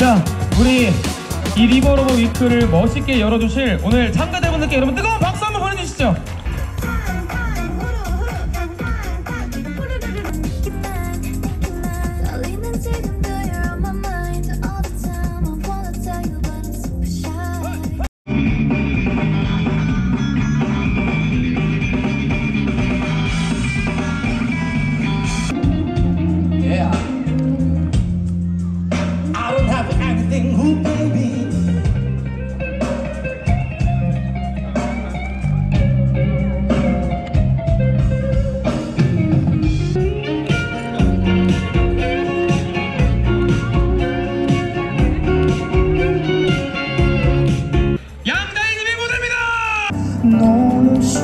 자, 우리 이 리버로버 위크를 멋있게 열어주실 오늘 참가자분들께 여러분 뜨거운 박수 한번 보내주시죠. 놓을 수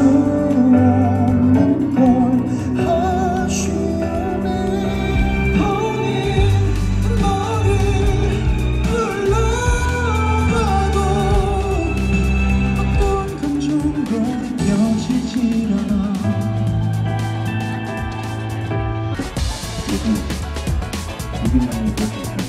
없는 걸 아쉬움에 어린 너를 불러봐도 어떤 감정도 느껴지질 않아. 여기 200명이